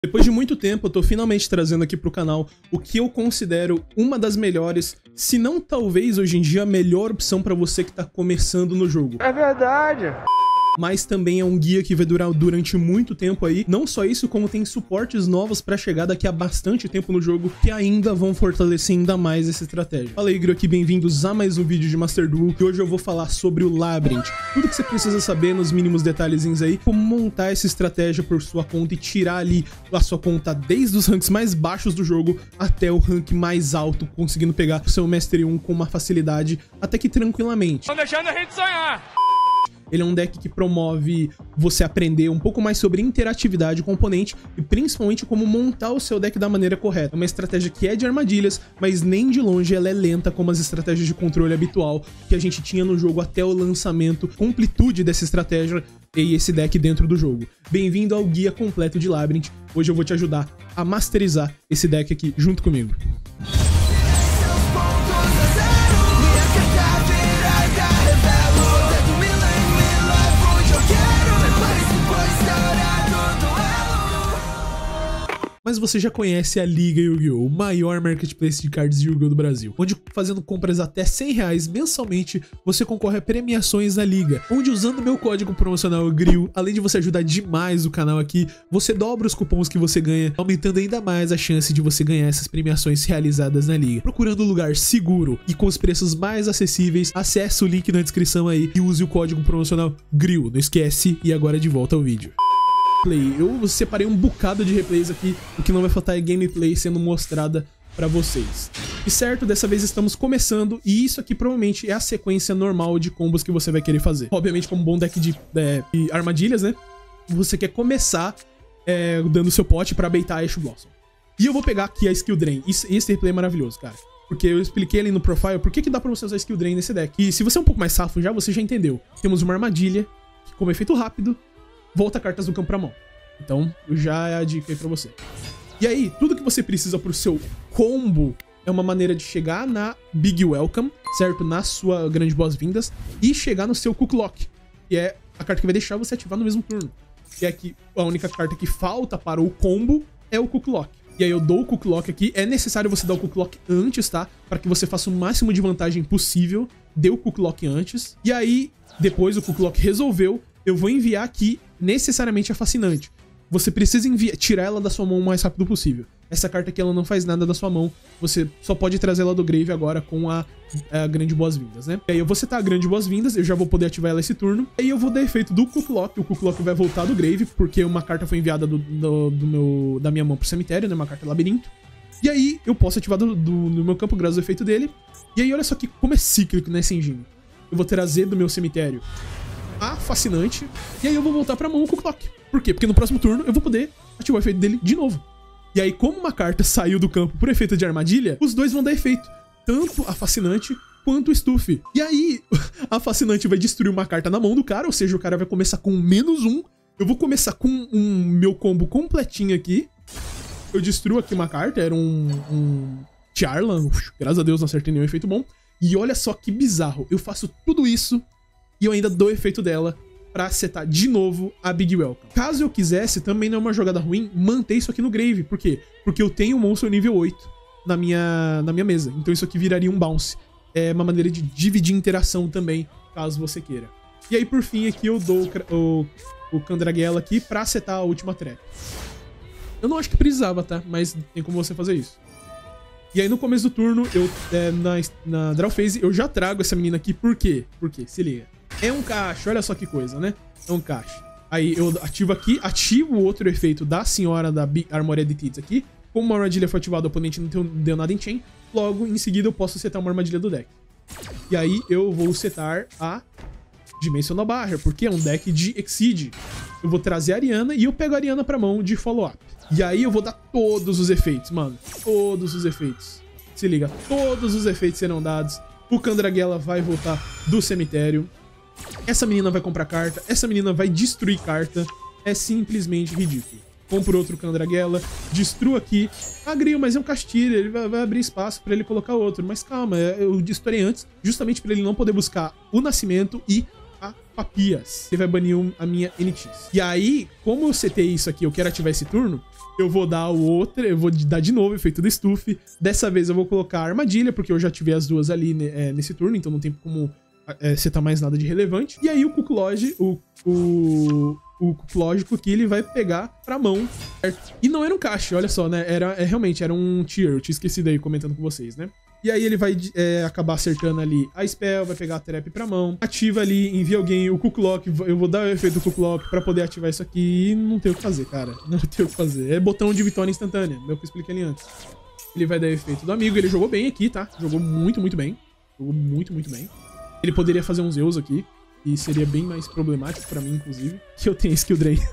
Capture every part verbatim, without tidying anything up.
Depois de muito tempo, eu tô finalmente trazendo aqui pro canal o que eu considero uma das melhores, se não talvez hoje em dia a melhor opção pra você que tá começando no jogo. É verdade! Mas também é um guia que vai durar durante muito tempo aí. Não só isso, como tem suportes novos pra chegar daqui a bastante tempo no jogo, que ainda vão fortalecer ainda mais essa estratégia. Fala aí, Grio, aqui, bem-vindos a mais um vídeo de Master Duel, e hoje eu vou falar sobre o Labyrinth. Tudo que você precisa saber nos mínimos detalhezinhos aí, como montar essa estratégia por sua conta e tirar ali a sua conta desde os ranks mais baixos do jogo até o rank mais alto, conseguindo pegar o seu Mestre um com uma facilidade até que tranquilamente. Estão deixando a gente sonhar! Ele é um deck que promove você aprender um pouco mais sobre interatividade, componente e principalmente como montar o seu deck da maneira correta. É uma estratégia que é de armadilhas, mas nem de longe ela é lenta como as estratégias de controle habitual que a gente tinha no jogo até o lançamento, completude dessa estratégia e esse deck dentro do jogo. Bem-vindo ao guia completo de Labyrinth. Hoje eu vou te ajudar a masterizar esse deck aqui junto comigo. Mas você já conhece a Liga Yu-Gi-Oh!, o maior marketplace de cards de Yu-Gi-Oh! Do Brasil, onde fazendo compras até cem reais mensalmente, você concorre a premiações na Liga, onde usando meu código promocional GRIO, além de você ajudar demais o canal aqui, você dobra os cupons que você ganha, aumentando ainda mais a chance de você ganhar essas premiações realizadas na Liga. Procurando um lugar seguro e com os preços mais acessíveis, acesse o link na descrição aí e use o código promocional GRIO, não esquece, e agora de volta ao vídeo. Eu separei um bocado de replays aqui, o que não vai faltar é gameplay sendo mostrada pra vocês. E certo, dessa vez estamos começando, e isso aqui provavelmente é a sequência normal de combos que você vai querer fazer. Obviamente, como um bom deck de, é, de armadilhas, né? Você quer começar é, dando seu pote pra baitar a Ash Blossom. E eu vou pegar aqui a Skill Drain. Isso, esse replay é maravilhoso, cara. Porque eu expliquei ali no profile por que, que dá pra você usar Skill Drain nesse deck. E se você é um pouco mais safo já, você já entendeu. Temos uma armadilha, que como efeito rápido, volta cartas do campo pra mão. Então, já é a dica aí pra você. E aí, tudo que você precisa pro seu combo é uma maneira de chegar na Big Welcome, certo? Na sua grande boas-vindas, e chegar no seu Cook Lock, que é a carta que vai deixar você ativar no mesmo turno. Que é que a única carta que falta para o combo é o Cook Lock. E aí eu dou o Cook Lock aqui. É necessário você dar o Cook Lock antes, tá? Para que você faça o máximo de vantagem possível. Dê o Cook Lock antes. E aí, depois o Cook Lock resolveu, eu vou enviar aqui necessariamente a Fascinante. Você precisa enviar, tirar ela da sua mão o mais rápido possível. Essa carta aqui ela não faz nada da sua mão. Você só pode trazer ela do grave agora com a, a grande boas-vindas, né? E aí eu vou setar a grande boas-vindas, eu já vou poder ativar ela esse turno. E aí eu vou dar efeito do Cook Lock. O Cook Lock vai voltar do grave, porque uma carta foi enviada do, do, do meu, da minha mão pro cemitério, né? Uma carta labirinto. E aí eu posso ativar do, do, do meu campo graças ao efeito dele. E aí olha só que como é cíclico nessa engine. Eu vou trazer do meu cemitério a Fascinante, e aí eu vou voltar pra mão o Cook Lock. Por quê? Porque no próximo turno eu vou poder ativar o efeito dele de novo. E aí, como uma carta saiu do campo por efeito de armadilha, os dois vão dar efeito. Tanto a Fascinante quanto o Stuff. E aí, a Fascinante vai destruir uma carta na mão do cara, ou seja, o cara vai começar com menos um. Eu vou começar com um meu combo completinho aqui. Eu destruo aqui uma carta, era um, um Charlan. Graças a Deus não acertei nenhum efeito bom. E olha só que bizarro, eu faço tudo isso e eu ainda dou o efeito dela pra setar de novo a Big Welcome. Caso eu quisesse, também não é uma jogada ruim, manter isso aqui no grave. Por quê? Porque eu tenho um monstro nível oito na minha, na minha mesa. Então isso aqui viraria um bounce. É uma maneira de dividir interação também, caso você queira. E aí, por fim, aqui eu dou o, o, o Candragela aqui pra setar a última trap. Eu não acho que precisava, tá? Mas tem como você fazer isso. E aí, no começo do turno, eu, é, na, na Draw Phase, eu já trago essa menina aqui. Por quê? Por quê? Se liga. É um caixa, olha só que coisa, né? É um caixa. Aí eu ativo aqui, ativo o outro efeito da senhora da Armored Teats aqui. Como uma armadilha foi ativada, o oponente não deu nada em chain. Logo, em seguida, eu posso setar uma armadilha do deck. E aí, eu vou setar a Dimensional Barrier, porque é um deck de Exceed. Eu vou trazer a Ariana e eu pego a Ariana pra mão de follow-up. E aí, eu vou dar todos os efeitos, mano. Todos os efeitos. Se liga, todos os efeitos serão dados. O Candragela vai voltar do cemitério. Essa menina vai comprar carta, essa menina vai destruir carta. É simplesmente ridículo. Compro outro Candragela, destruo aqui. Ah, Grio, mas é um Castilho, ele vai, vai abrir espaço pra ele colocar outro. Mas calma, eu destruí antes, justamente pra ele não poder buscar o Nascimento e a Papias. Ele vai banir um, a minha N X. E aí, como eu setei isso aqui, eu quero ativar esse turno, eu vou dar o outro, eu vou dar de novo o efeito do Stuff. Dessa vez eu vou colocar a armadilha, porque eu já ativei as duas ali é, nesse turno, então não tem como é, setar mais nada de relevante. E aí o Kukloj, o... o o lógico que ele vai pegar pra mão, certo? E não era um caixa, olha só, né? Era, é, realmente, era um tier, eu tinha esquecido aí comentando com vocês, né? E aí ele vai é, acabar acertando ali a spell, vai pegar a trap pra mão, ativa ali, envia alguém, o Kuklok, eu vou dar o efeito do Kuklok pra poder ativar isso aqui e não tem o que fazer, cara. Não tem o que fazer. É botão de vitória instantânea, é o que eu expliquei ali antes. Ele vai dar efeito do amigo, ele jogou bem aqui, tá? Jogou muito, muito bem. Jogou muito, muito bem. Ele poderia fazer uns Zeus aqui. E seria bem mais problemático pra mim, inclusive, que eu tenho skill drain.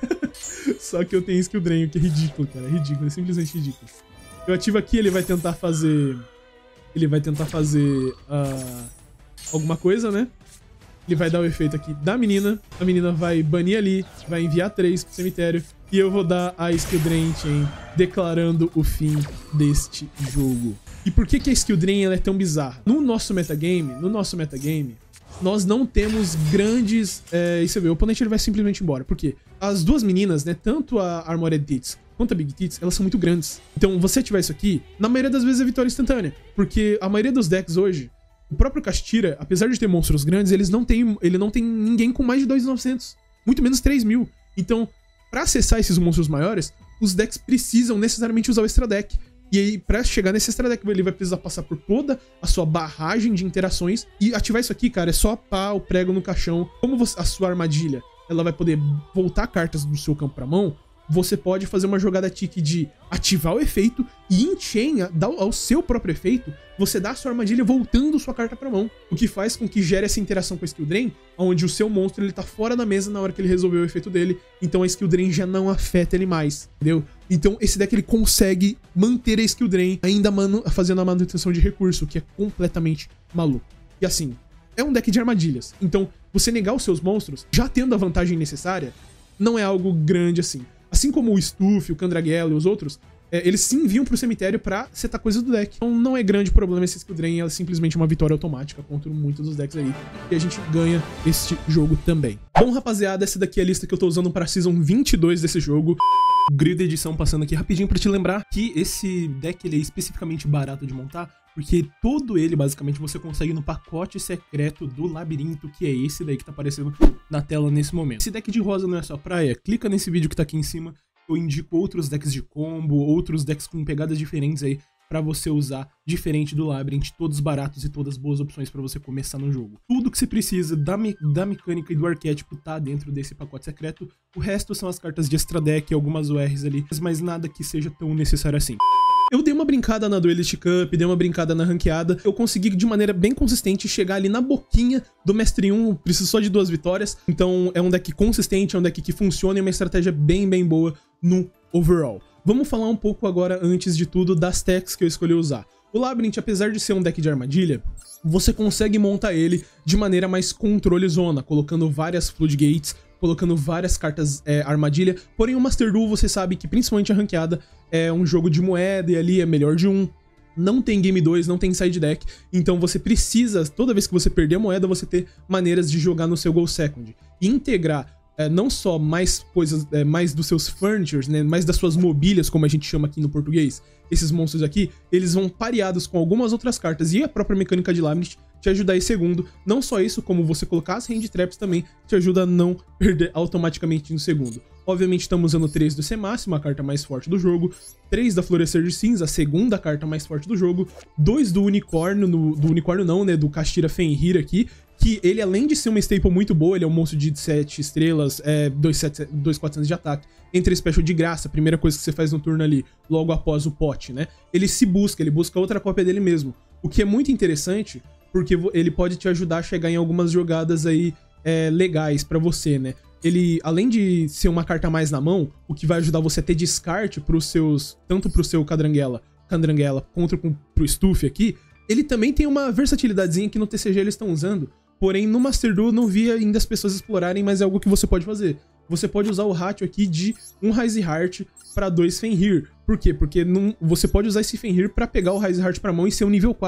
Só que eu tenho skill drain, o que é ridículo, cara. É ridículo, é simplesmente ridículo. Eu ativo aqui, ele vai tentar fazer... Ele vai tentar fazer uh, alguma coisa, né? Ele vai dar o efeito aqui da menina. A menina vai banir ali, vai enviar três pro cemitério. E eu vou dar a skill drain chain, declarando o fim deste jogo. E por que que a skill drain ela é tão bizarra? No nosso metagame, no nosso metagame... nós não temos grandes... É, e você vê, o oponente ele vai simplesmente embora. Por quê? As duas meninas, né? Tanto a Armored Tits quanto a Big Tits, elas são muito grandes. Então, você ativar isso aqui, na maioria das vezes é vitória instantânea. Porque a maioria dos decks hoje, o próprio Kashtira, apesar de ter monstros grandes, eles não tem, ele não tem ninguém com mais de dois mil e novecentos. Muito menos três mil. Então, pra acessar esses monstros maiores, os decks precisam necessariamente usar o extra deck. E aí, pra chegar nesse extra deck, ele vai precisar passar por toda a sua barragem de interações. E ativar isso aqui, cara, é só pá, o prego no caixão. Como você, a sua armadilha, ela vai poder voltar cartas do seu campo pra mão, você pode fazer uma jogada tique de ativar o efeito e em chain, ao seu próprio efeito, você dá a sua armadilha voltando sua carta pra mão. O que faz com que gere essa interação com a skill drain, onde o seu monstro ele tá fora da mesa na hora que ele resolveu o efeito dele, então a skill drain já não afeta ele mais, entendeu? Então esse deck ele consegue manter a skill drain, ainda manu fazendo a manutenção de recurso, o que é completamente maluco. E assim, é um deck de armadilhas, então você negar os seus monstros, já tendo a vantagem necessária, não é algo grande assim. Assim como o Stuff, o Candragelo e os outros, é, eles sim vinham pro cemitério pra setar coisas do deck. Então não é grande problema esse skill drain, é simplesmente uma vitória automática contra muitos dos decks aí. E a gente ganha este jogo também. Bom, rapaziada, essa daqui é a lista que eu tô usando para a Season vinte e dois desse jogo. Grid edição passando aqui rapidinho pra te lembrar que esse deck ele é especificamente barato de montar, porque todo ele, basicamente, você consegue no pacote secreto do labirinto, que é esse daí que tá aparecendo na tela nesse momento. Esse deck de rosa não é só praia? Clica nesse vídeo que tá aqui em cima, eu indico outros decks de combo, outros decks com pegadas diferentes aí, pra você usar diferente do Labyrinth, todos baratos e todas boas opções pra você começar no jogo. Tudo que você precisa da, me da mecânica e do arquétipo tá dentro desse pacote secreto, o resto são as cartas de extra deck e algumas O Rs ali, mas nada que seja tão necessário assim. Eu dei uma brincada na Duelist Cup, dei uma brincada na ranqueada, eu consegui de maneira bem consistente chegar ali na boquinha do Mestre um, preciso só de duas vitórias, então é um deck consistente, é um deck que funciona e uma estratégia bem, bem boa no overall. Vamos falar um pouco agora, antes de tudo, das techs que eu escolhi usar. O Labyrinth, apesar de ser um deck de armadilha, você consegue montar ele de maneira mais controle zona, colocando várias floodgates, colocando várias cartas é, armadilha, porém o Master Duel você sabe que principalmente a ranqueada é um jogo de moeda e ali é melhor de um, não tem game dois, não tem side deck, então você precisa, toda vez que você perder a moeda, você ter maneiras de jogar no seu Go Second e integrar é, não só mais coisas, é, mais dos seus furnitures, né, mais das suas mobílias, como a gente chama aqui no português, esses monstros aqui, eles vão pareados com algumas outras cartas e a própria mecânica de Labyrinth te ajuda aí segundo. Não só isso, como você colocar as hand traps também te ajuda a não perder automaticamente no segundo. Obviamente estamos usando três do C-Máximo, a carta mais forte do jogo, três da Florescer de Cinza, a segunda carta mais forte do jogo, dois do Unicórnio, no, do Unicórnio não, né, do Kashtira Fenrir aqui, que ele além de ser uma staple muito boa, ele é um monstro de sete estrelas, é, dois mil e quatrocentos de ataque, entra special de graça, a primeira coisa que você faz no turno ali, logo após o pote, né, ele se busca, ele busca outra cópia dele mesmo, o que é muito interessante, porque ele pode te ajudar a chegar em algumas jogadas aí é, legais pra você, né? Ele, além de ser uma carta a mais na mão, o que vai ajudar você a ter descarte pros seus, tanto pro seu Cadranguela, Cadranguela contra pro Stuff aqui, ele também tem uma versatilidadezinha que no T C G eles estão usando, porém no Master Duel não vi ainda as pessoas explorarem, mas é algo que você pode fazer. Você pode usar o ratio aqui de um Rise Heart para dois Fenrir. Por quê? Porque não, você pode usar esse Fenrir para pegar o Rise Heart pra mão e ser um nível quatro.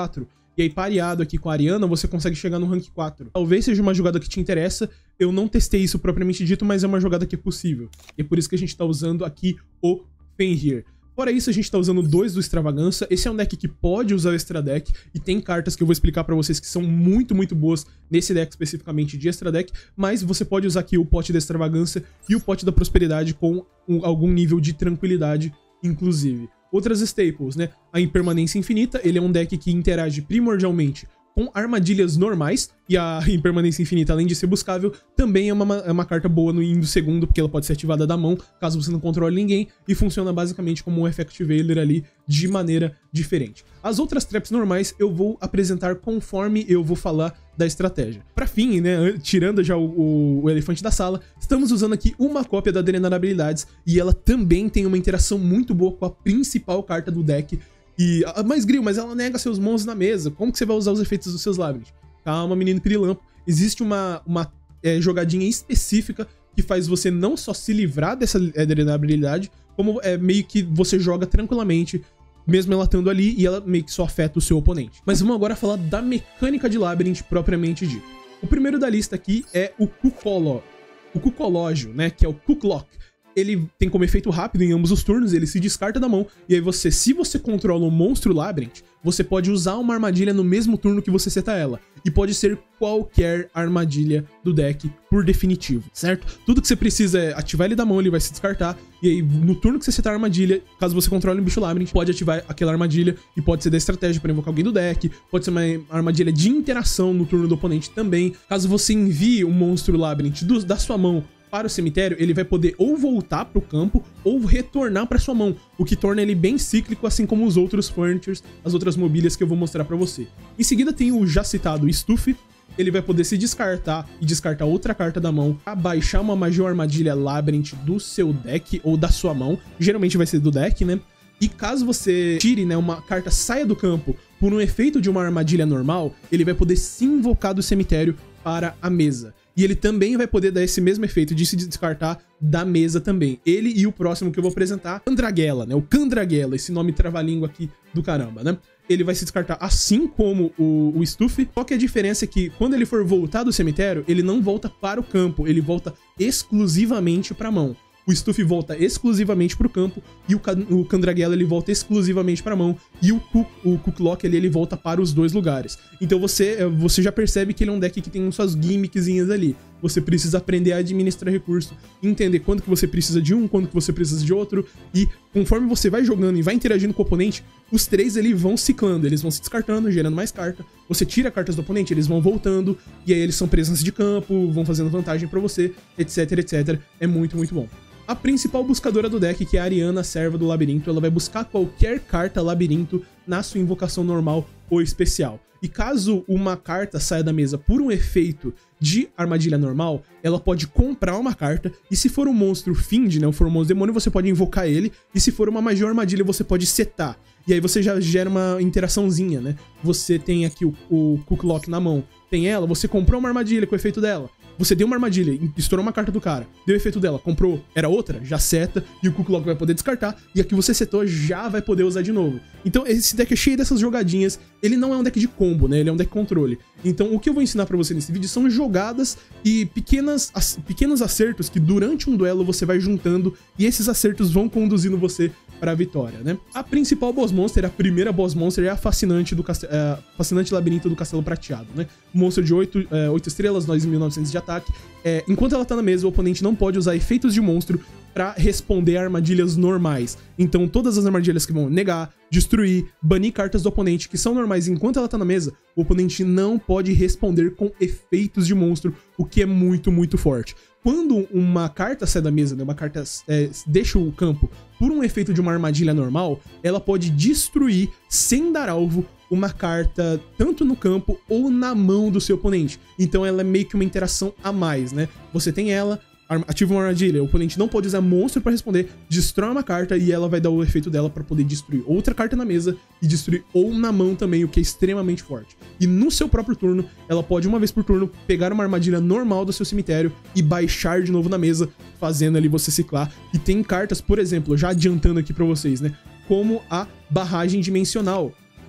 e aí pareado aqui com a Ariana, você consegue chegar no rank quatro. Talvez seja uma jogada que te interessa, eu não testei isso propriamente dito, mas é uma jogada que é possível. E é por isso que a gente tá usando aqui o Fenrir. Fora isso, a gente tá usando dois do Extravagância. Esse é um deck que pode usar o Extra Deck, e tem cartas que eu vou explicar pra vocês que são muito, muito boas nesse deck especificamente de Extra Deck, mas você pode usar aqui o pote da Extravagância e o pote da Prosperidade com um, algum nível de tranquilidade, inclusive. Outras staples, né? A Impermanência Infinita, ele é um deck que interage primordialmente com armadilhas normais, e a Impermanência Infinita, além de ser buscável, também é uma, é uma carta boa no indo segundo, porque ela pode ser ativada da mão, caso você não controle ninguém, e funciona basicamente como um Effectivaler ali, de maneira diferente. As outras traps normais eu vou apresentar conforme eu vou falar da estratégia. Pra fim, né, tirando já o, o, o elefante da sala, estamos usando aqui uma cópia da Drenar Habilidades, e ela também tem uma interação muito boa com a principal carta do deck. E, mas Gril, mas ela nega seus monstros na mesa, como que você vai usar os efeitos dos seus Labyrinth? Calma, menino pirilampo, existe uma, uma é, jogadinha específica que faz você não só se livrar dessa é, habilidade, como é meio que você joga tranquilamente, mesmo ela estando ali, e ela meio que só afeta o seu oponente. Mas vamos agora falar da mecânica de Labyrinth propriamente dito. O primeiro da lista aqui é o Cucolo, o Cucológio, né, que é o Cucklock. Ele tem como efeito rápido em ambos os turnos, ele se descarta da mão, e aí você, se você controla um monstro Labyrinth, você pode usar uma armadilha no mesmo turno que você seta ela. E pode ser qualquer armadilha do deck, por definitivo, certo? Tudo que você precisa é ativar ele da mão, ele vai se descartar, e aí no turno que você setar a armadilha, caso você controle um bicho Labyrinth, pode ativar aquela armadilha, e pode ser da estratégia para invocar alguém do deck, pode ser uma armadilha de interação no turno do oponente também. Caso você envie um monstro Labyrinth do, da sua mão para o cemitério, ele vai poder ou voltar para o campo ou retornar para sua mão, o que torna ele bem cíclico, assim como os outros furnitures, as outras mobílias que eu vou mostrar para você. Em seguida tem o já citado Stuff, ele vai poder se descartar e descartar outra carta da mão, abaixar uma magia ou armadilha Labyrinth do seu deck ou da sua mão, geralmente vai ser do deck, né? E caso você tire, né, uma carta saia do campo por um efeito de uma armadilha normal, ele vai poder se invocar do cemitério para a mesa. E ele também vai poder dar esse mesmo efeito de se descartar da mesa também. Ele e o próximo que eu vou apresentar, Candragela, né? O Candragela, esse nome trava-língua aqui do caramba, né? Ele vai se descartar assim como o, o Stuff, só que a diferença é que quando ele for voltar do cemitério, ele não volta para o campo, ele volta exclusivamente para a mão. O Stuff volta exclusivamente pro campo, e o, o Candragela ele volta exclusivamente pra mão, e o, Cook, o Cucklock ele, ele volta para os dois lugares. Então você, você já percebe que ele é um deck que tem suas gimmickzinhas ali. Você precisa aprender a administrar recurso, entender quando que você precisa de um, quando que você precisa de outro, e conforme você vai jogando e vai interagindo com o oponente, os três eles vão ciclando, eles vão se descartando, gerando mais carta. Você tira cartas do oponente, eles vão voltando, e aí eles são presença de campo, vão fazendo vantagem pra você, etc, etcétera. É muito, muito bom. A principal buscadora do deck, que é a Ariana, serva do labirinto, ela vai buscar qualquer carta labirinto na sua invocação normal ou especial. E caso uma carta saia da mesa por um efeito de armadilha normal, ela pode comprar uma carta, e se for um monstro Fiend, né, ou for um monstro demônio, você pode invocar ele, e se for uma magia ou armadilha, você pode setar. E aí você já gera uma interaçãozinha, né? Você tem aqui o, o Cucklock na mão, tem ela, você comprou uma armadilha com o efeito dela. Você deu uma armadilha, estourou uma carta do cara, deu o efeito dela, comprou, era outra, já seta, e o Cucklock vai poder descartar, e a que você setou já vai poder usar de novo. Então esse deck é cheio dessas jogadinhas, ele não é um deck de combo, né, ele é um deck controle. Então o que eu vou ensinar pra você nesse vídeo são jogadas e pequenas, pequenos acertos que durante um duelo você vai juntando, e esses acertos vão conduzindo você para a vitória, né? A principal boss monster, a primeira boss monster, é a fascinante, do cast... é, fascinante labirinto do Castelo Prateado, né? Monstro de oito estrelas, dois mil e novecentos de ataque. É, enquanto ela tá na mesa, o oponente não pode usar efeitos de monstro para responder a armadilhas normais. Então todas as armadilhas que vão negar, destruir, banir cartas do oponente que são normais enquanto ela tá na mesa, o oponente não pode responder com efeitos de monstro, o que é muito, muito forte. Quando uma carta sai da mesa, né, uma carta é, deixa o campo por um efeito de uma armadilha normal, ela pode destruir, sem dar alvo, uma carta tanto no campo ou na mão do seu oponente. Então ela é meio que uma interação a mais, né? Você tem ela, ativa uma armadilha, o oponente não pode usar monstro para responder, destrói uma carta e ela vai dar o efeito dela para poder destruir outra carta na mesa e destruir ou na mão também, o que é extremamente forte. E no seu próprio turno, ela pode uma vez por turno pegar uma armadilha normal do seu cemitério e baixar de novo na mesa, fazendo ali você ciclar. E tem cartas, por exemplo, já adiantando aqui para vocês, né, como a barragem dimensional.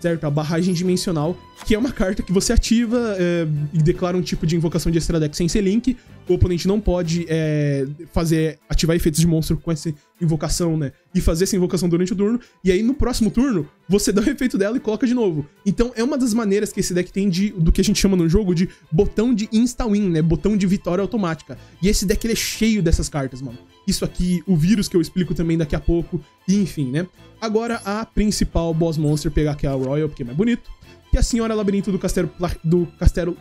certo? A barragem dimensional, que é uma carta que você ativa é, e declara um tipo de invocação de extra deck sem ser link. O oponente não pode é, fazer, ativar efeitos de monstro com essa invocação, né? E fazer essa invocação durante o turno. E aí, no próximo turno, você dá o efeito dela e coloca de novo. Então, é uma das maneiras que esse deck tem de, do que a gente chama no jogo de botão de insta-win, né? Botão de vitória automática. E esse deck, ele é cheio dessas cartas, mano. Isso aqui, o vírus que eu explico também daqui a pouco. E enfim, né? Agora, a principal boss monster, pegar aqui a Royal, porque é mais bonito. Que é a Senhora Labirinto do Castelo... Do Castelo...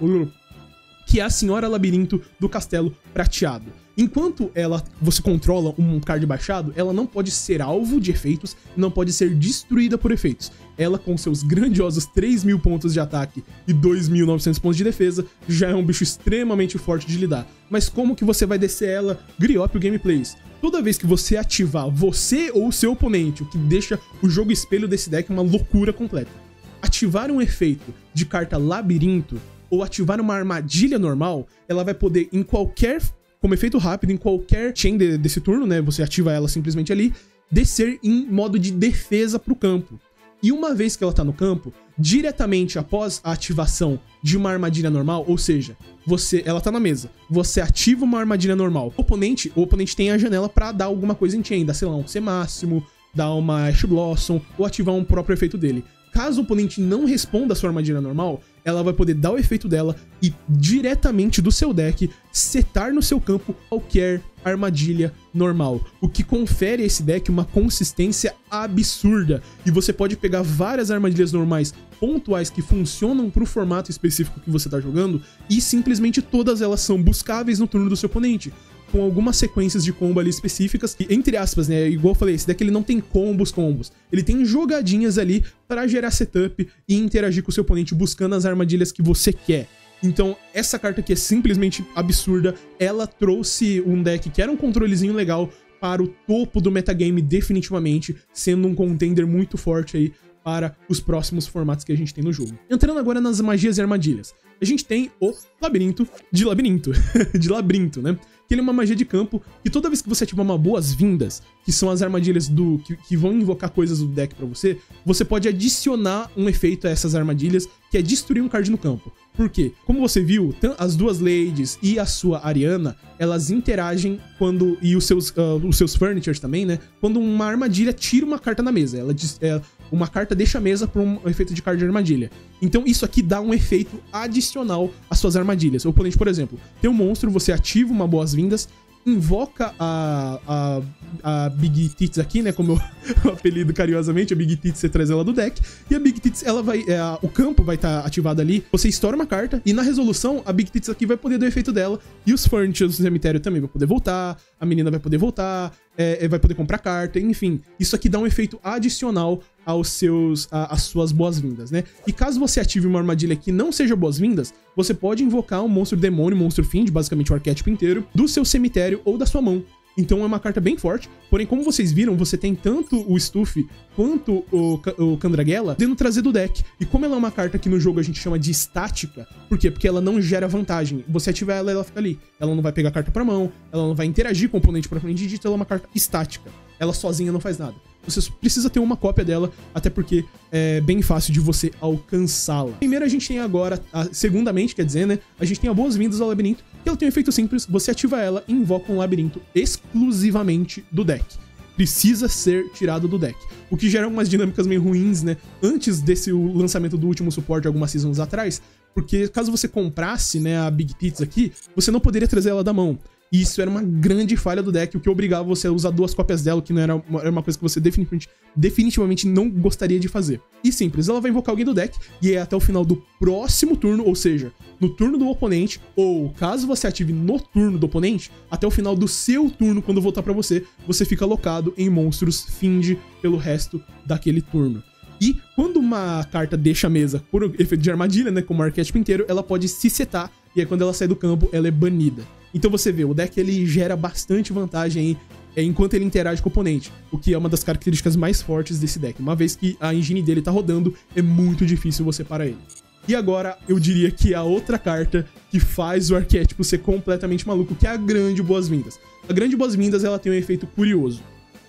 que é a Senhora Labirinto do Castelo Prateado. Enquanto ela, você controla um card baixado, ela não pode ser alvo de efeitos, não pode ser destruída por efeitos. Ela, com seus grandiosos três mil pontos de ataque e dois mil e novecentos pontos de defesa, já é um bicho extremamente forte de lidar. Mas como que você vai descer ela? Griópio Gameplays. Toda vez que você ativar você ou o seu oponente, o que deixa o jogo espelho desse deck uma loucura completa. Ativar um efeito de carta Labirinto ou ativar uma armadilha normal, ela vai poder, em qualquer, como efeito rápido, em qualquer chain de, desse turno, né, você ativa ela simplesmente ali, descer em modo de defesa pro campo. E uma vez que ela tá no campo, diretamente após a ativação de uma armadilha normal, ou seja, você, ela tá na mesa, você ativa uma armadilha normal, o oponente, o oponente tem a janela pra dar alguma coisa em chain, dar, sei lá, um C máximo, dar uma Ash Blossom, ou ativar um próprio efeito dele. Caso o oponente não responda a sua armadilha normal, ela vai poder dar o efeito dela e diretamente do seu deck setar no seu campo qualquer armadilha normal, o que confere a esse deck uma consistência absurda. E você pode pegar várias armadilhas normais pontuais que funcionam pro formato específico que você tá jogando e simplesmente todas elas são buscáveis no turno do seu oponente, com algumas sequências de combo ali específicas, e, entre aspas, né, igual eu falei, esse deck ele não tem combos, combos, ele tem jogadinhas ali para gerar setup e interagir com o seu oponente buscando as armadilhas que você quer. Então, essa carta aqui é simplesmente absurda, ela trouxe um deck que era um controlezinho legal para o topo do metagame definitivamente, sendo um contender muito forte aí para os próximos formatos que a gente tem no jogo. Entrando agora nas magias e armadilhas, a gente tem o Labirinto de Labirinto, de Labirinto, né? Que ele é uma magia de campo que toda vez que você ativar uma boas-vindas, que são as armadilhas do que, que vão invocar coisas do deck pra você, você pode adicionar um efeito a essas armadilhas, que é destruir um card no campo. Por quê? Como você viu, as duas Ladies e a sua Ariana, elas interagem quando... E os seus, uh, os seus Furnitures também, né? Quando uma armadilha tira uma carta na mesa. Ela, é, uma carta deixa a mesa por um efeito de card de armadilha. Então isso aqui dá um efeito adicional às suas armadilhas. O oponente, por exemplo, tem um monstro, você ativa uma boas-vindas, invoca a, a, a Big Tits aqui, né, como eu apelido carinhosamente, a Big Tits, você traz ela do deck, e a Big Tits, ela vai, é, o campo vai estar tá ativado ali, você estoura uma carta, e na resolução, a Big Tits aqui vai poder dar o efeito dela, e os Furnitures do cemitério também vai poder voltar, a menina vai poder voltar, é, vai poder comprar carta, enfim, isso aqui dá um efeito adicional aos seus, a, às suas boas-vindas, né? E caso você ative uma armadilha que não seja boas-vindas, você pode invocar um monstro demônio, monstro fiend, basicamente o arquétipo inteiro, do seu cemitério ou da sua mão. Então é uma carta bem forte, porém como vocês viram, você tem tanto o Stuff quanto o, o Candragela podendo trazer do deck. E como ela é uma carta que no jogo a gente chama de estática, por quê? Porque ela não gera vantagem. Você ativa ela, ela fica ali. Ela não vai pegar carta pra mão, ela não vai interagir com o oponente propriamente dito, ela é uma carta estática. Ela sozinha não faz nada. Você precisa ter uma cópia dela, até porque é bem fácil de você alcançá-la. Primeiro a gente tem agora, a, segundamente, quer dizer, né? A gente tem a Boas-Vindas ao Labirinto, que ela tem um efeito simples, você ativa ela e invoca um labirinto exclusivamente do deck. Precisa ser tirado do deck. O que gera umas dinâmicas meio ruins, né? Antes desse o lançamento do último suporte algumas seasons atrás, porque caso você comprasse, né, a Big Tits aqui, você não poderia trazer ela da mão. E isso era uma grande falha do deck, o que obrigava você a usar duas cópias dela, que não era uma, era uma coisa que você definitivamente, definitivamente não gostaria de fazer. E simples, ela vai invocar alguém do deck, e é até o final do próximo turno, ou seja, no turno do oponente, ou caso você ative no turno do oponente, até o final do seu turno, quando voltar pra você, você fica alocado em monstros Fiend pelo resto daquele turno. E quando uma carta deixa a mesa por efeito de armadilha, né, como o arquétipo inteiro, ela pode se setar, e aí quando ela sai do campo, ela é banida. Então você vê, o deck ele gera bastante vantagem aí, é, enquanto ele interage com o oponente, o que é uma das características mais fortes desse deck. Uma vez que a engine dele tá rodando, é muito difícil você parar ele. E agora, eu diria que a outra carta que faz o arquétipo ser completamente maluco, que é a Grande Boas-Vindas. A Grande Boas-Vindas, ela tem um efeito curioso.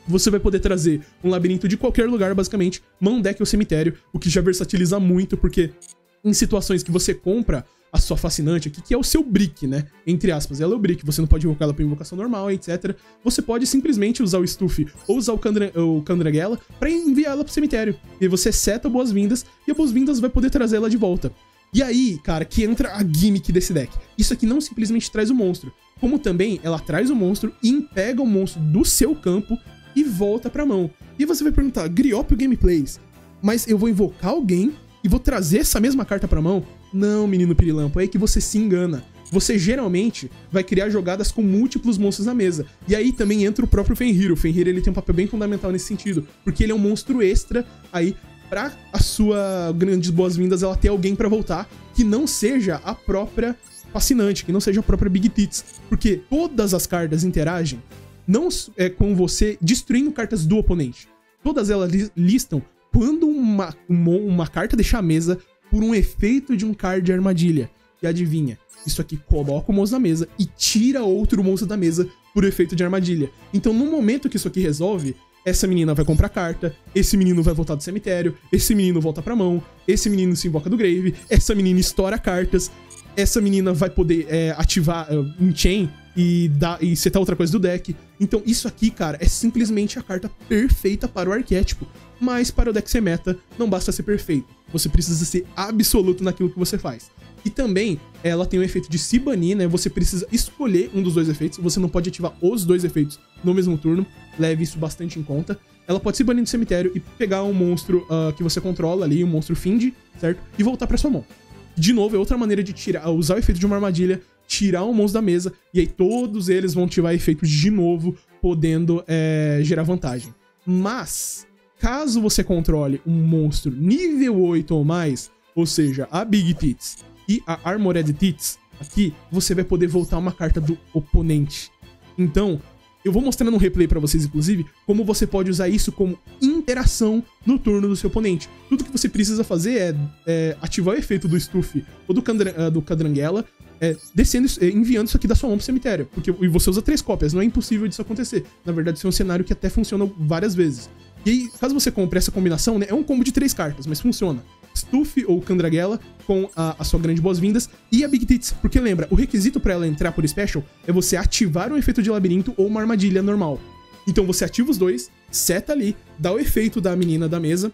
você vai poder trazer um labirinto de qualquer lugar, basicamente, mão, deck ou cemitério, o que já versatiliza muito, porque em situações que você compra a sua fascinante aqui, que é o seu brick, né? Entre aspas, ela é o brick, você não pode invocar ela pra invocação normal, etcétera. Você pode simplesmente usar o Stuff ou usar o, Candra o Candragela pra enviar ela pro cemitério. E aí você seta boas-vindas, e a boas-vindas vai poder trazer ela de volta. E aí, cara, que entra a gimmick desse deck. Isso aqui não simplesmente traz o monstro, como também ela traz o monstro e pega o monstro do seu campo e volta pra mão. E você vai perguntar, Griópio Gameplays, mas eu vou invocar alguém e vou trazer essa mesma carta pra mão? Não, menino pirilampo, é aí que você se engana. Você geralmente vai criar jogadas com múltiplos monstros na mesa. E aí também entra o próprio Fenrir. O Fenrir, ele tem um papel bem fundamental nesse sentido, porque ele é um monstro extra aí pra a sua grandes boas-vindas ela ter alguém pra voltar que não seja a própria fascinante, que não seja a própria Big Tits. Porque todas as cartas interagem não é com você destruindo cartas do oponente. Todas elas li listam quando uma, uma, uma carta deixa a mesa por um efeito de um card de armadilha. E adivinha, isso aqui coloca o monstro na mesa e tira outro monstro da mesa por efeito de armadilha. Então no momento que isso aqui resolve, essa menina vai comprar carta, esse menino vai voltar do cemitério, esse menino volta pra mão, esse menino se invoca do grave, essa menina estoura cartas, essa menina vai poder é, ativar uh, um chain e, dar, e setar outra coisa do deck. Então isso aqui, cara, é simplesmente a carta perfeita para o arquétipo. Mas para o deck ser meta, não basta ser perfeito. Você precisa ser absoluto naquilo que você faz. E também, ela tem o efeito de se banir, né? Você precisa escolher um dos dois efeitos. Você não pode ativar os dois efeitos no mesmo turno. Leve isso bastante em conta. Ela pode se banir do cemitério e pegar um monstro uh, que você controla ali, um monstro Fiend, certo? E voltar pra sua mão. De novo, é outra maneira de tirar, usar o efeito de uma armadilha, tirar um monstro da mesa, e aí todos eles vão ativar efeitos de novo, podendo é, gerar vantagem. Mas, caso você controle um monstro nível oito ou mais, ou seja, a Big Tits e a Armored Tits, aqui você vai poder voltar uma carta do oponente. Então, eu vou mostrar no replay pra vocês, inclusive, como você pode usar isso como interação no turno do seu oponente. Tudo que você precisa fazer é, é ativar o efeito do Stuff ou do, Candra, do Cadranguela, é, descendo, é, enviando isso aqui da sua mão pro cemitério. Porque e você usa três cópias, não é impossível disso acontecer. Na verdade, isso é um cenário que até funciona várias vezes. E aí, caso você compre essa combinação, né, é um combo de três cartas, mas funciona. Stuff ou Candragela com a, a sua grande boas-vindas e a Big Tits, porque lembra, o requisito pra ela entrar por Special é você ativar um efeito de labirinto ou uma armadilha normal. Então você ativa os dois, seta ali, dá o efeito da menina da mesa,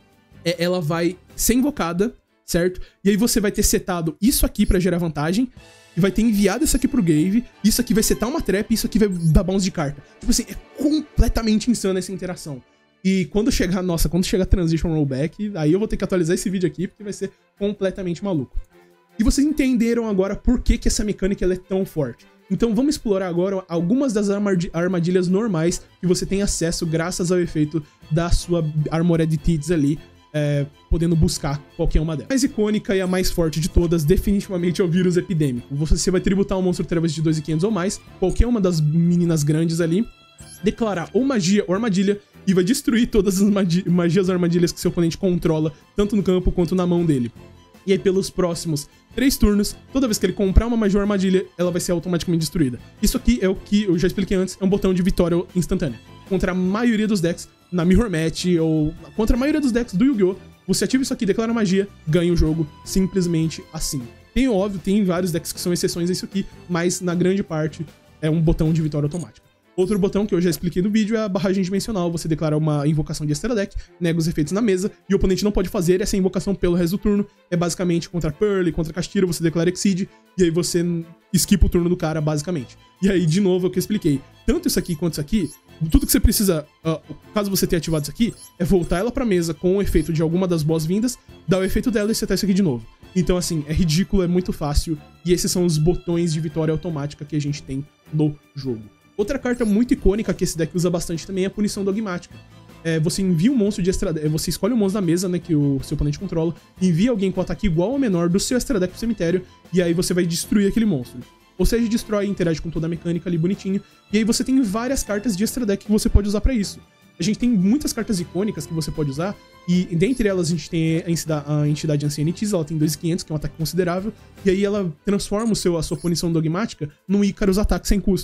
é, ela vai ser invocada, certo? E aí você vai ter setado isso aqui pra gerar vantagem, e vai ter enviado isso aqui pro Grave, isso aqui vai setar uma trap e isso aqui vai dar bounce de carta. Tipo assim, é completamente insana essa interação. E quando chegar, nossa, quando chegar Transition Rollback, aí eu vou ter que atualizar esse vídeo aqui, porque vai ser completamente maluco. E vocês entenderam agora por que, que essa mecânica ela é tão forte. Então vamos explorar agora algumas das armadilhas normais que você tem acesso graças ao efeito da sua Armored Tits ali, é, podendo buscar qualquer uma delas. A mais icônica e a mais forte de todas, definitivamente, é o Vírus Epidêmico. Você vai tributar um monstro trevas de dois mil e quinhentos ou mais, qualquer uma das meninas grandes ali, declarar ou magia ou armadilha, e vai destruir todas as magi magias ou armadilhas que seu oponente controla, tanto no campo quanto na mão dele. E aí, pelos próximos três turnos, toda vez que ele comprar uma magia ou armadilha, ela vai ser automaticamente destruída. Isso aqui é o que eu já expliquei antes, é um botão de vitória instantânea. Contra a maioria dos decks, na Mirror Match, ou contra a maioria dos decks do Yu-Gi-Oh!, você ativa isso aqui, declara magia, ganha o jogo, simplesmente assim. Tem, óbvio, tem vários decks que são exceções a isso aqui, mas na grande parte é um botão de vitória automática. Outro botão que eu já expliquei no vídeo é a barragem dimensional. Você declara uma invocação de extra deck, nega os efeitos na mesa, e o oponente não pode fazer essa invocação pelo resto do turno. É basicamente contra Pearl, contra Castira, você declara Exceed, e aí você esquipa o turno do cara, basicamente. E aí, de novo, é o que eu expliquei. Tanto isso aqui quanto isso aqui, tudo que você precisa, uh, caso você tenha ativado isso aqui, é voltar ela pra mesa com o efeito de alguma das boas-vindas, dar o efeito dela e setar isso aqui de novo. Então, assim, é ridículo, é muito fácil, e esses são os botões de vitória automática que a gente tem no jogo. Outra carta muito icônica que esse deck usa bastante também é a Punição Dogmática. É, você envia um monstro de extra deck, você escolhe um monstro da mesa, né, que o seu oponente controla, envia alguém com ataque igual ou menor do seu extra deck pro cemitério, e aí você vai destruir aquele monstro. Ou seja, destrói e interage com toda a mecânica ali bonitinho, e aí você tem várias cartas de extra deck que você pode usar pra isso. A gente tem muitas cartas icônicas que você pode usar, e dentre elas a gente tem a entidade, a entidade Ancianities, ela tem dois mil e quinhentos, que é um ataque considerável, e aí ela transforma o seu, a sua punição dogmática num Icarus ataque sem custo.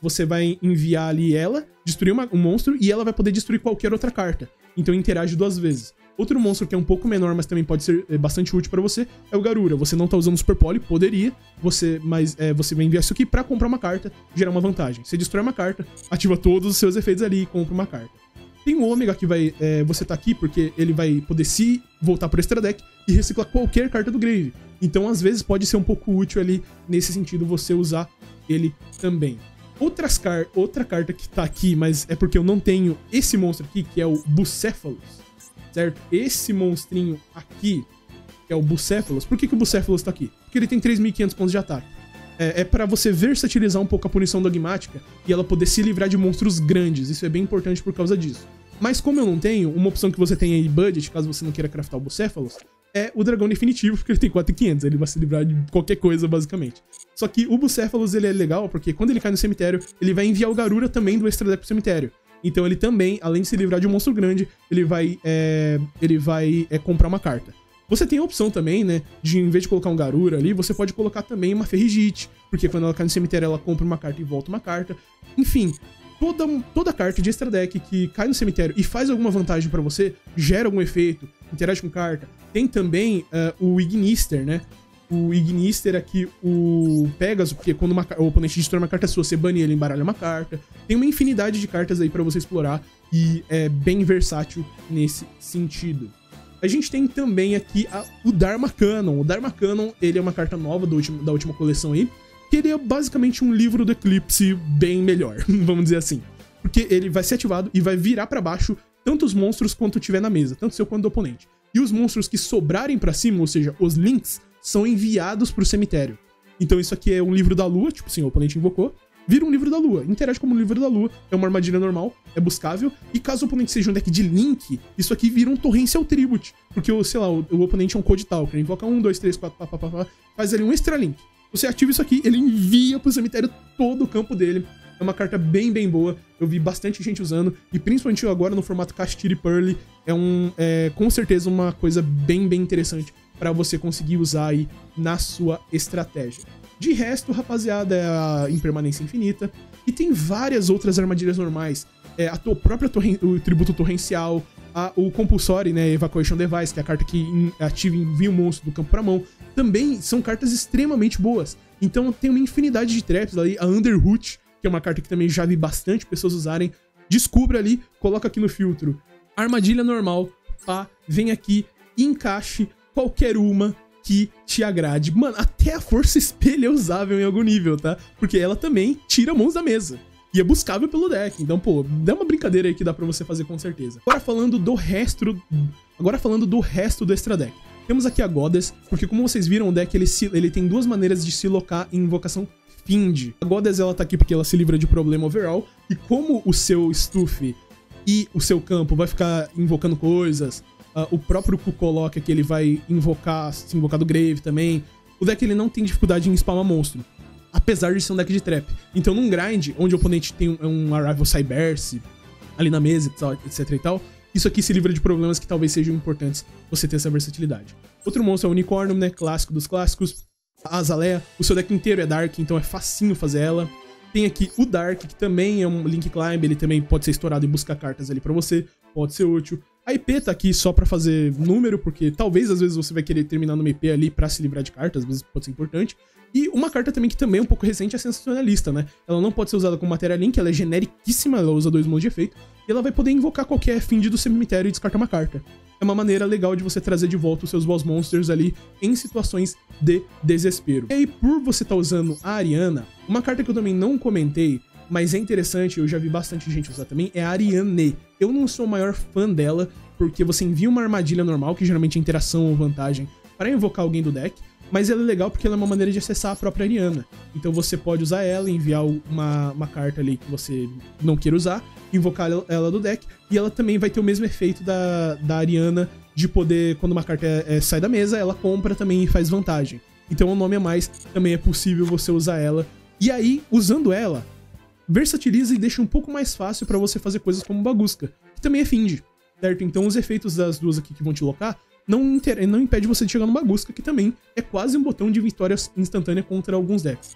você vai enviar ali ela, destruir uma, um monstro, e ela vai poder destruir qualquer outra carta. Então interage duas vezes. Outro monstro que é um pouco menor, mas também pode ser bastante útil pra você, é o Garura. Você não tá usando Super Poly, poderia, você, mas é, você vai enviar isso aqui pra comprar uma carta, gerar uma vantagem. Você destrói uma carta, ativa todos os seus efeitos ali e compra uma carta. Tem o Ômega que vai, é, você tá aqui porque ele vai poder se voltar pro Extra Deck e reciclar qualquer carta do Grave. Então, às vezes, pode ser um pouco útil ali, nesse sentido, você usar ele também. Outras car outra carta que tá aqui, mas é porque eu não tenho esse monstro aqui, que é o Bucephalus, certo? Esse monstrinho aqui, que é o Bucephalus. Por que, que o Bucephalus tá aqui? Porque ele tem três mil e quinhentos pontos de ataque. É, é pra você versatilizar um pouco a punição dogmática e ela poder se livrar de monstros grandes. Isso é bem importante por causa disso. Mas como eu não tenho, uma opção que você tem aí, budget, caso você não queira craftar o Bucephalus, é o dragão definitivo, porque ele tem quatro mil e quinhentos, ele vai se livrar de qualquer coisa, basicamente. Só que o Bucephalus, ele é legal, porque quando ele cai no cemitério, ele vai enviar o Garura também do Extra Deck pro cemitério. Então ele também, além de se livrar de um monstro grande, ele vai, é, ele vai é, comprar uma carta. Você tem a opção também, né, de em vez de colocar um Garura ali, você pode colocar também uma Ferrigite, porque quando ela cai no cemitério, ela compra uma carta e volta uma carta. Enfim, toda, toda carta de Extra Deck que cai no cemitério e faz alguma vantagem pra você, gera algum efeito, interage com carta. Tem também uh, o Ignister, né? O Ignister aqui, o Pegasus, porque quando uma, o oponente destrói uma carta sua, você bane ele e embaralha uma carta. Tem uma infinidade de cartas aí pra você explorar e é bem versátil nesse sentido. A gente tem também aqui a, o Dharma Canon. O Dharma Canon, ele é uma carta nova do último, da última coleção aí, que ele é basicamente um livro do Eclipse bem melhor, vamos dizer assim. Porque ele vai ser ativado e vai virar pra baixo tanto os monstros quanto tiver na mesa, tanto seu quanto do oponente. E os monstros que sobrarem pra cima, ou seja, os links, são enviados pro cemitério. Então isso aqui é um livro da lua, tipo assim, o oponente invocou, vira um livro da lua, interage como um livro da lua, é uma armadilha normal, é buscável, e caso o oponente seja um deck de link, isso aqui vira um Torrential Tribute, porque, sei lá, o, o oponente é um Code Talker, invoca um, dois, três, quatro, pá, pá, pá, pá, faz ali um extra link. Você ativa isso aqui, ele envia pro cemitério todo o campo dele. É uma carta bem, bem boa. Eu vi bastante gente usando. E principalmente agora no formato Kashtira e Pearl. É, um, é com certeza uma coisa bem, bem interessante para você conseguir usar aí na sua estratégia. De resto, rapaziada, é a Impermanência Infinita. E tem várias outras armadilhas normais. É, a tua própria torren o Tributo Torrencial. A, o Compulsory, né, Evacuation Device, que é a carta que in, ativa e envia o monstro do campo pra mão. Também são cartas extremamente boas. Então tem uma infinidade de traps ali. A Underroot, que é uma carta que também já vi bastante pessoas usarem. Descubra ali, coloca aqui no filtro. Armadilha normal, pá, vem aqui e encaixe qualquer uma que te agrade. Mano, até a Força Espelho é usável em algum nível, tá? Porque ela também tira mãos da mesa. E é buscável pelo deck. Então, pô, dá uma brincadeira aí que dá pra você fazer com certeza. Agora falando do resto... Agora falando do resto do Extra Deck. Temos aqui a Goddess, porque como vocês viram, o deck ele, se, ele tem duas maneiras de se locar em invocação Fiend. A Goddess, ela tá aqui porque ela se livra de problema overall, e como o seu stuff e o seu campo vai ficar invocando coisas, uh, o próprio Kukolok aqui ele vai invocar, se invocar do Grave também, o deck ele não tem dificuldade em spamar monstro, apesar de ser um deck de trap. Então num grind, onde o oponente tem um, um Arrival Cyberse ali na mesa, etc e tal, isso aqui se livra de problemas que talvez sejam importantes você ter essa versatilidade. Outro monstro é o Unicornum, né, clássico dos clássicos. A Azalea, o seu deck inteiro é Dark, então é facinho fazer ela. Tem aqui o Dark, que também é um Link Climb, ele também pode ser estourado e buscar cartas ali pra você, pode ser útil. A I P tá aqui só pra fazer número, porque talvez às vezes você vai querer terminar numa I P ali pra se livrar de cartas, às vezes pode ser importante. E uma carta também que também é um pouco recente é a Sensacionalista, né? Ela não pode ser usada como Matéria Link, ela é generiquíssima, ela usa dois modos de efeito, e ela vai poder invocar qualquer Fiend do cemitério e descartar uma carta. É uma maneira legal de você trazer de volta os seus boss monsters ali em situações de desespero. E aí, por você estar tá usando a Ariana, uma carta que eu também não comentei, mas é interessante, eu já vi bastante gente usar também, é a Ariane. Eu não sou o maior fã dela, porque você envia uma armadilha normal, que geralmente é interação ou vantagem, para invocar alguém do deck, mas ela é legal porque ela é uma maneira de acessar a própria Ariana. Então você pode usar ela, enviar uma, uma carta ali que você não queira usar, invocar ela do deck, e ela também vai ter o mesmo efeito da, da Ariana, de poder, quando uma carta é, é, sai da mesa, ela compra também e faz vantagem. Então um nome a mais, também é possível você usar ela. E aí, usando ela, versatiliza e deixa um pouco mais fácil pra você fazer coisas como Bagusca, que também é Fiend, certo? Então os efeitos das duas aqui que vão te locar não, não impede você de chegar no Bagusca, que também é quase um botão de vitória instantânea contra alguns decks.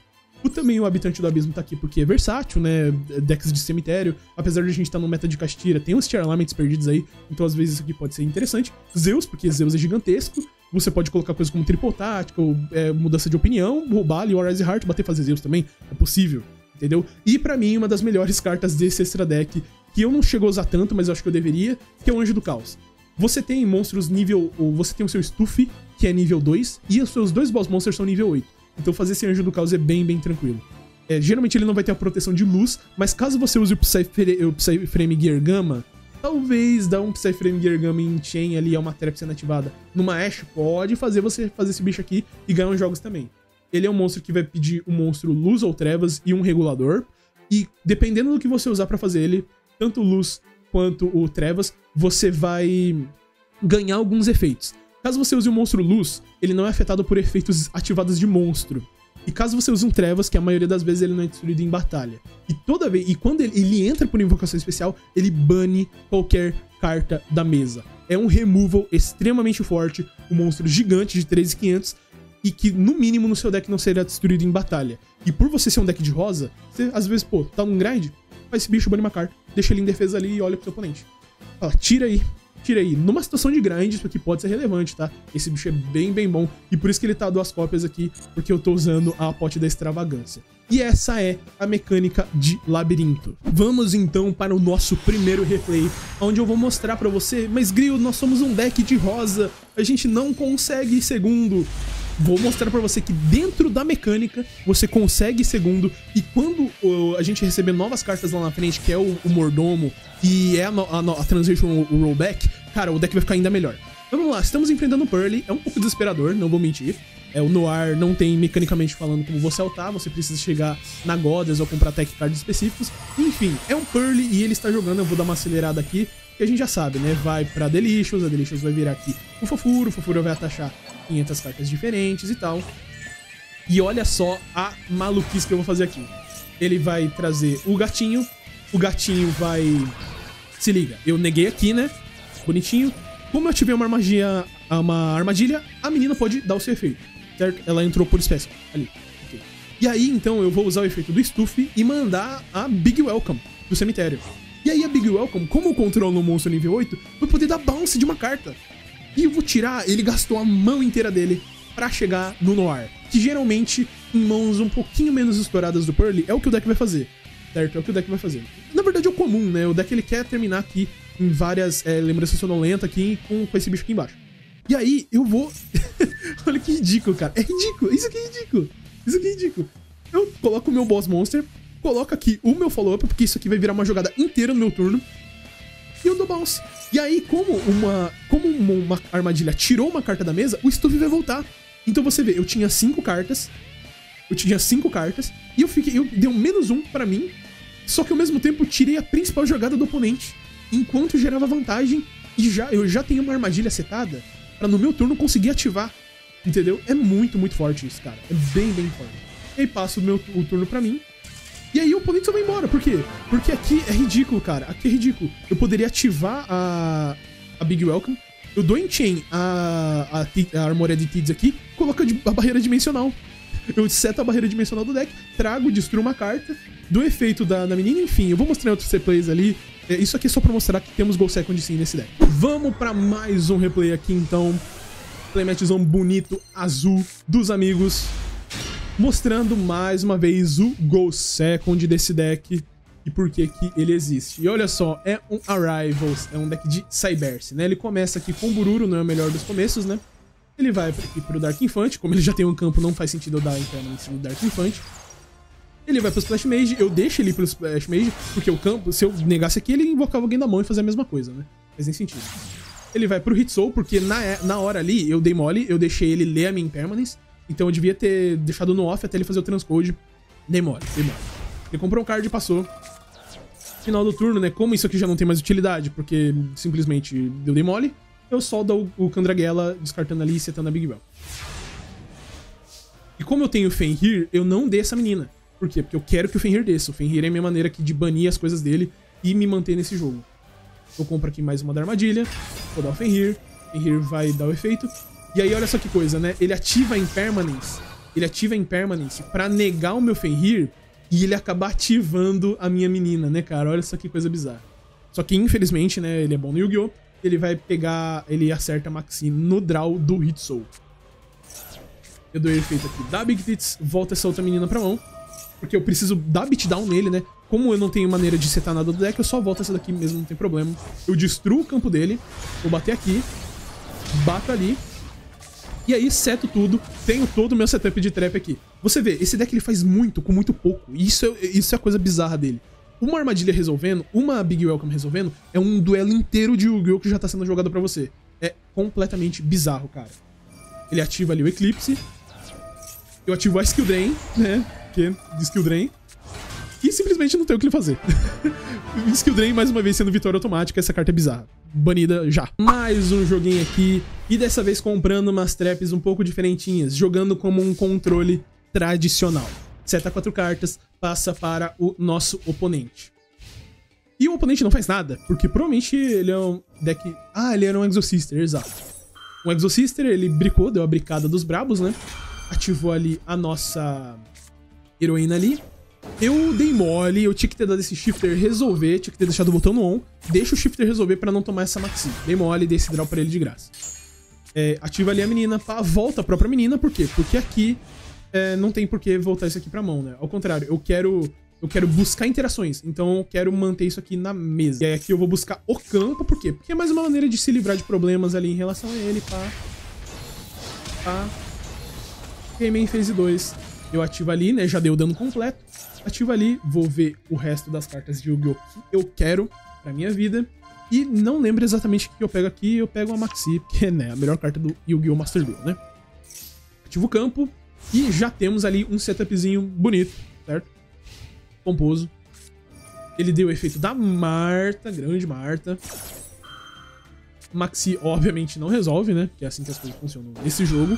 O, também o Habitante do Abismo tá aqui porque é versátil, né? Decks de cemitério. Apesar de a gente estar tá no meta de Castira, tem uns Tier Elements perdidos aí. Então, às vezes, isso aqui pode ser interessante. Zeus, porque Zeus é gigantesco. Você pode colocar coisas como Triple Tático, é, mudança de opinião, roubar ali o Rise Heart, bater fazer Zeus também. É possível, entendeu? E pra mim, uma das melhores cartas desse extra deck, que eu não chego a usar tanto, mas eu acho que eu deveria, que é o Anjo do Caos. Você tem monstros nível... Você tem o seu Stuff, que é nível dois, e os seus dois Boss Monsters são nível oito. Então fazer esse Anjo do Caos é bem, bem tranquilo. É, geralmente ele não vai ter a proteção de luz, mas caso você use o Psyframe Gear Gamma, talvez dar um Psyframe Gear Gamma em Chain ali, é uma trap sendo ativada numa Ashe, pode fazer você fazer esse bicho aqui e ganhar uns jogos também. Ele é um monstro que vai pedir um monstro luz ou trevas e um regulador, e dependendo do que você usar pra fazer ele, tanto luz quanto o trevas, você vai ganhar alguns efeitos. Caso você use um monstro luz, ele não é afetado por efeitos ativados de monstro. E caso você use um trevas, que a maioria das vezes ele não é destruído em batalha. E toda vez, e quando ele, ele entra por invocação especial, ele bane qualquer carta da mesa. É um removal extremamente forte, um monstro gigante de treze mil e quinhentos, e que no mínimo no seu deck não será destruído em batalha. E por você ser um deck de rosa, você às vezes, pô, tá num grind, faz esse bicho, bane uma carta, deixa ele em defesa ali e olha pro seu oponente. Fala, tira aí. Tira aí. Numa situação de grind, isso aqui pode ser relevante, tá? Esse bicho é bem, bem bom. E por isso que ele tá duas cópias aqui, porque eu tô usando a pote da extravagância. E essa é a mecânica de labirinto. Vamos então para o nosso primeiro replay, onde eu vou mostrar pra você, mas Grill, nós somos um deck de rosa, a gente não consegue segundo. Vou mostrar pra você que dentro da mecânica você consegue segundo, e quando uh, a gente receber novas cartas lá na frente, que é o, o Mordomo e é a, a, a Transition o Rollback, cara, o deck vai ficar ainda melhor. Então vamos lá, estamos enfrentando o Pearly, é um pouco desesperador, não vou mentir. É, o Noir não tem mecanicamente falando como você altar, você precisa chegar na Goddess ou comprar tech cards específicos. Enfim, é um Pearly e ele está jogando, eu vou dar uma acelerada aqui, que a gente já sabe, né? Vai pra Delicious, a Delicious vai virar aqui o Fofuro, o Fofuro vai atachar quinhentas cartas diferentes e tal. E olha só a maluquice que eu vou fazer aqui. Ele vai trazer o gatinho, o gatinho vai... Se liga, eu neguei aqui, né? Bonitinho. Como eu tive uma armadilha, uma armadilha, a menina pode dar o seu efeito, certo? Ela entrou por espécie ali. Okay. E aí, então, eu vou usar o efeito do Stuff e mandar a Big Welcome do cemitério. E aí a Big Welcome, como eu controlo um monstro nível oito, vai poder dar bounce de uma carta. E eu vou tirar, ele gastou a mão inteira dele pra chegar no Noir, que geralmente, em mãos um pouquinho menos estouradas do Pearly, é o que o deck vai fazer, certo? É o que o deck vai fazer. Na verdade é o comum, né? O deck ele quer terminar aqui em várias é, lembranças sonolentas aqui com, com esse bicho aqui embaixo. E aí eu vou... Olha que ridículo, cara. É ridículo. Isso aqui é ridículo. Isso aqui é ridículo. Eu coloco o meu Boss Monster, coloco aqui o meu follow-up, porque isso aqui vai virar uma jogada inteira no meu turno, e eu dou bounce. E aí, como uma, como uma armadilha tirou uma carta da mesa, o Stuff vai voltar. Então você vê, eu tinha cinco cartas, eu tinha cinco cartas, e eu fiquei, eu dei um menos um pra mim, só que ao mesmo tempo tirei a principal jogada do oponente, enquanto gerava vantagem, e já, eu já tenho uma armadilha setada pra no meu turno conseguir ativar, entendeu? É muito, muito forte isso, cara. É bem, bem forte. E aí passo o meu o turno pra mim, e aí o oponente só vai embora. Por quê? Porque aqui é ridículo, cara. Aqui é ridículo. Eu poderia ativar a, a Big Welcome. Eu dou em chain a, a, a Armored Tids aqui, coloco a, a barreira dimensional. Eu seto a barreira dimensional do deck, trago, destruo uma carta, do efeito da, da menina, enfim. Eu vou mostrar em outros replays ali. É, isso aqui é só pra mostrar que temos Gold Second sim nesse deck. Vamos pra mais um replay aqui, então. Playmatzão bonito, azul, dos amigos. Mostrando mais uma vez o Gold Second desse deck e por que que ele existe. E olha só, é um Arrivals, é um deck de Cyberse, né? Ele começa aqui com o Bururu, não é o melhor dos começos, né? Ele vai aqui pro Dark Infante, como ele já tem um campo, não faz sentido eu dar internamente no Dark Infante. Ele vai pro Splash Mage, eu deixo ele pro Splash Mage, porque o campo, se eu negasse aqui, ele invocava alguém da mão e fazia a mesma coisa, né? Faz nem sentido. Ele vai pro Hit Soul, porque na, na hora ali, eu dei mole, eu deixei ele ler a minha Impermanence. Então eu devia ter deixado no off até ele fazer o transcode. Dei mole, dei mole. Ele comprou um card e passou. Final do turno, né? Como isso aqui já não tem mais utilidade, porque simplesmente deu dei mole, eu soldo o, o Candragela descartando ali e setando a Big Bell. E como eu tenho o Fenrir, eu não dei essa menina. Por quê? Porque eu quero que o Fenrir desça. O Fenrir é a minha maneira aqui de banir as coisas dele e me manter nesse jogo. Eu compro aqui mais uma da armadilha, vou dar o Fenrir, o Fenrir vai dar o efeito. E aí olha só que coisa, né? Ele ativa a Impermanence ele ativa a Impermanence pra negar o meu Fenrir e ele acaba ativando a minha menina, né, cara? Olha só que coisa bizarra. Só que, infelizmente, né, ele é bom no Yu-Gi-Oh! Ele vai pegar, ele acerta a Maxi no draw do Hitsoul. Eu dou efeito aqui da Big Tits, volta essa outra menina pra mão, porque eu preciso dar beatdown nele, né? Como eu não tenho maneira de setar nada do deck, eu só volto essa daqui mesmo, não tem problema. Eu destruo o campo dele, vou bater aqui, bato ali, e aí seto tudo, tenho todo o meu setup de trap aqui. Você vê, esse deck ele faz muito com muito pouco, e isso é, isso é a coisa bizarra dele. Uma armadilha resolvendo, uma Big Welcome resolvendo, é um duelo inteiro de Yu-Gi-Oh! Que já tá sendo jogado pra você. É completamente bizarro, cara. Ele ativa ali o Eclipse, eu ativo a Skill Drain, né, que é de Skill Drain, e simplesmente não tem o que ele fazer. Skill Drain, mais uma vez, sendo vitória automática, essa carta é bizarra. Banida já. Mais um joguinho aqui, e dessa vez comprando umas traps um pouco diferentinhas, jogando como um controle tradicional. Seta quatro cartas, passa para o nosso oponente. E o oponente não faz nada, porque provavelmente ele é um deck... Ah, ele era um Exorcister, exato. Um Exorcister, ele bricou, deu a bricada dos brabos, né? Ativou ali a nossa heroína ali. Eu dei mole, eu tinha que ter dado esse shifter resolver, tinha que ter deixado o botão no on. Deixa o shifter resolver pra não tomar essa maxi. Dei mole e dei esse draw pra ele de graça. É, ativa ali a menina, pá, volta a própria menina, por quê? Porque aqui é, não tem por que voltar isso aqui pra mão, né? Ao contrário, eu quero, eu quero buscar interações, então eu quero manter isso aqui na mesa. E aí aqui eu vou buscar o campo, por quê? Porque é mais uma maneira de se livrar de problemas ali em relação a ele, pá. Pá. Rayman phase dois. Eu ativo ali, né? Já dei o dano completo. Ativo ali, vou ver o resto das cartas de Yu-Gi-Oh! Que eu quero pra minha vida. E não lembro exatamente o que eu pego aqui. Eu pego a Maxi, que é, né, a melhor carta do Yu-Gi-Oh! Master Duel, né? Ativo o campo. E já temos ali um setupzinho bonito, certo? Pomposo. Ele deu o efeito da Marta, grande Marta. Maxi, obviamente, não resolve, né? Porque é assim que as coisas funcionam nesse jogo.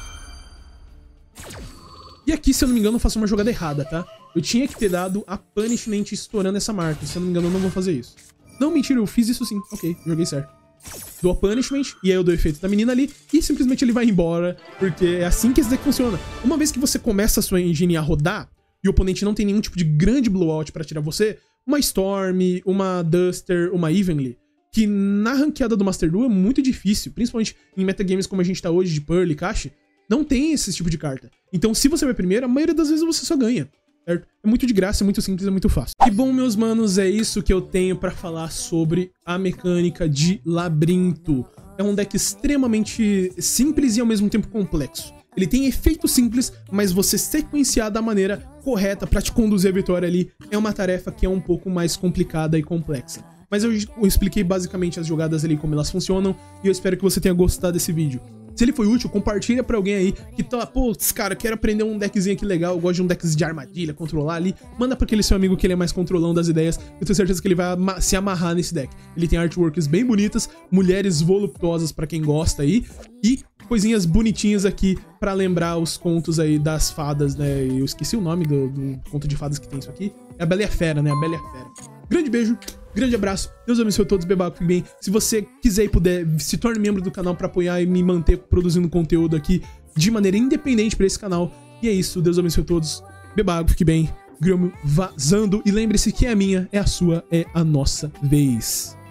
E aqui, se eu não me engano, eu faço uma jogada errada, tá? Eu tinha que ter dado a Punishment estourando essa marca. Se eu não me engano, eu não vou fazer isso. Não, mentira, eu fiz isso sim. Ok, joguei certo. Dou a Punishment, e aí eu dou o efeito da menina ali, e simplesmente ele vai embora, porque é assim que esse deck funciona. Uma vez que você começa a sua engine a rodar, e o oponente não tem nenhum tipo de grande blowout pra tirar você, uma Storm, uma Duster, uma Evenly, que na ranqueada do Master Duel é muito difícil, principalmente em metagames como a gente tá hoje, de Pearl e Cash, não tem esse tipo de carta. Então, se você vai primeiro, a maioria das vezes você só ganha, certo? É muito de graça, é muito simples, é muito fácil. E bom, meus manos, é isso que eu tenho pra falar sobre a mecânica de Labirinto. É um deck extremamente simples e ao mesmo tempo complexo. Ele tem efeitos simples, mas você sequenciar da maneira correta pra te conduzir à vitória ali é uma tarefa que é um pouco mais complicada e complexa. Mas eu expliquei basicamente as jogadas ali, como elas funcionam, e eu espero que você tenha gostado desse vídeo. Se ele foi útil, compartilha pra alguém aí que tá, pô, cara, quero aprender um deckzinho aqui legal, eu gosto de um deck de armadilha, controlar ali. Manda pra aquele seu amigo que ele é mais controlão das ideias, eu tenho certeza que ele vai ama- se amarrar nesse deck. Ele tem artworks bem bonitas, mulheres voluptuosas pra quem gosta aí, e coisinhas bonitinhas aqui pra lembrar os contos aí das fadas, né? Eu esqueci o nome do, do conto de fadas que tem isso aqui. É a Bela e a Fera, né? A Bela e a Fera. Grande beijo, grande abraço, Deus abençoe a todos, beba fique bem. Se você quiser e puder, se torne membro do canal pra apoiar e me manter produzindo conteúdo aqui de maneira independente pra esse canal. E é isso, Deus abençoe a todos, beba água, fique bem, gramo vazando. E lembre-se que é a minha, é a sua, é a nossa vez.